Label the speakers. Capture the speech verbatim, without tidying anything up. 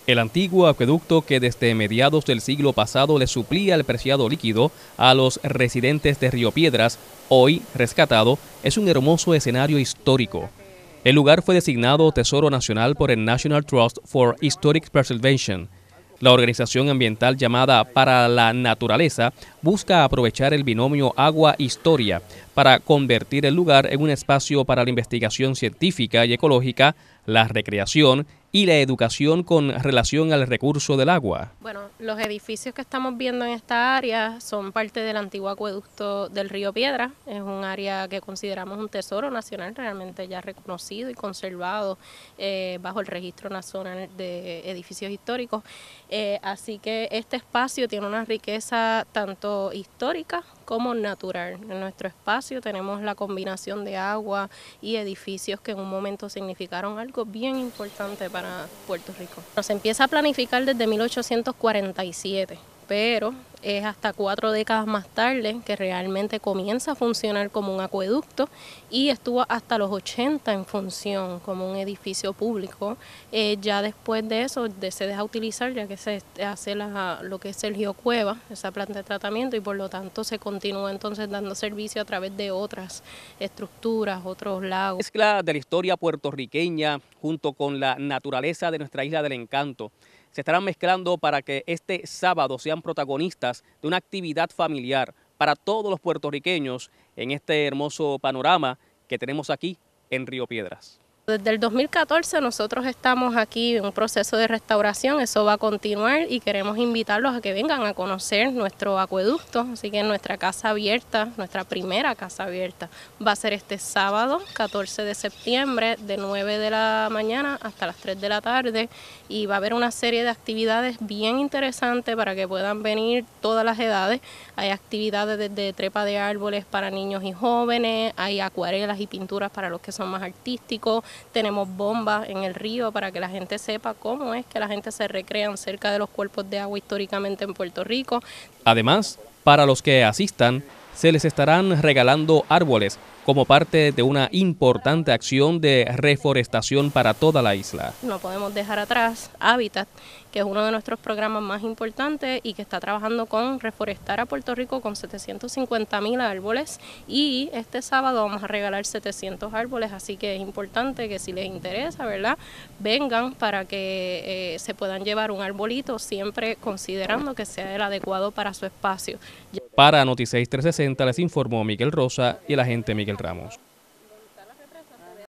Speaker 1: El antiguo acueducto que desde mediados del siglo pasado le suplía el preciado líquido a los residentes de Río Piedras, hoy rescatado, es un hermoso escenario histórico. El lugar fue designado Tesoro Nacional por el National Trust for Historic Preservation. La organización ambiental llamada Para la Naturaleza busca aprovechar el binomio agua-historia para convertir el lugar en un espacio para la investigación científica y ecológica, la recreación y la educación con relación al recurso del agua.
Speaker 2: Bueno, los edificios que estamos viendo en esta área son parte del antiguo acueducto del Río Piedras. Es un área que consideramos un tesoro nacional, realmente ya reconocido y conservado eh, bajo el Registro Nacional de Edificios Históricos. Eh, así que este espacio tiene una riqueza tanto histórica como natural. En nuestro espacio tenemos la combinación de agua y edificios que en un momento significaron algo bien importante para Puerto Rico. Se empieza a planificar desde mil ochocientos cuarenta y siete, pero es hasta cuatro décadas más tarde que realmente comienza a funcionar como un acueducto y estuvo hasta los ochenta en función como un edificio público. Eh, ya después de eso de, se deja utilizar ya que se hace la, lo que es el geocueva, esa planta de tratamiento, y por lo tanto se continúa entonces dando servicio a través de otras estructuras, otros lagos.
Speaker 1: Mezcla de la historia puertorriqueña junto con la naturaleza de nuestra Isla del Encanto se estarán mezclando para que este sábado sean protagonistas de una actividad familiar para todos los puertorriqueños en este hermoso panorama que tenemos aquí en Río Piedras.
Speaker 2: Desde el dos mil catorce nosotros estamos aquí en un proceso de restauración, eso va a continuar y queremos invitarlos a que vengan a conocer nuestro acueducto, así que nuestra casa abierta, nuestra primera casa abierta, va a ser este sábado catorce de septiembre de nueve de la mañana hasta las tres de la tarde y va a haber una serie de actividades bien interesantes para que puedan venir todas las edades. Hay actividades desde trepa de árboles para niños y jóvenes, hay acuarelas y pinturas para los que son más artísticos. Tenemos bombas en el río para que la gente sepa cómo es que la gente se recrea cerca de los cuerpos de agua históricamente en Puerto Rico.
Speaker 1: Además, para los que asistan, se les estarán regalando árboles como parte de una importante acción de reforestación para toda la isla.
Speaker 2: No podemos dejar atrás Hábitat, que es uno de nuestros programas más importantes y que está trabajando con reforestar a Puerto Rico con setecientos cincuenta mil árboles, y este sábado vamos a regalar setecientos árboles, así que es importante que si les interesa, ¿verdad?, vengan para que eh, se puedan llevar un arbolito, siempre considerando que sea el adecuado para su espacio.
Speaker 1: Para Noti seis trescientos sesenta les informó Miguel Rosa y el agente Miguel Ramos.